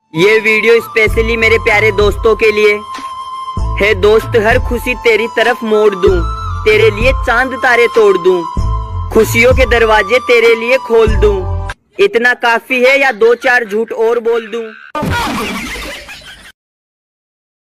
ये video specially मेरे प्यारे दोस्तों के लिए है। दोस्त, हर खुशी तेरी तरफ मोड़ दूं, तेरे लिए चांद तारे तोड़ दूं, खुशियों के दरवाजे तेरे लिए खोल दूं। इतना काफी है या दो चार झूठ और बोल दूं?